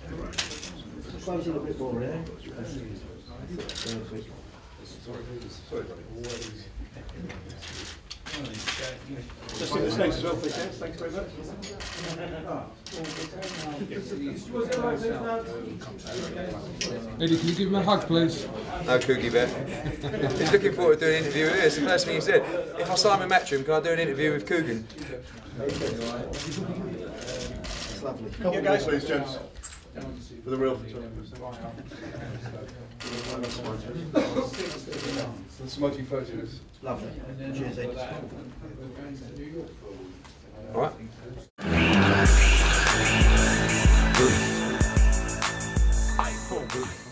Close in a bit more there. Sorry, buddy. Just take the snakes as well, please. Thanks very much. Eddie, can you give him a hug, please? No, Cookie Bear. He's looking forward to doing an interview with us. The first thing he said, if I Simon Matcham, can I do an interview with Coogan? That's lovely. Yeah, guys, please, gents. For the real photographers. The smudgy photos. Lovely. Cheers, Ed. All right. iFILM.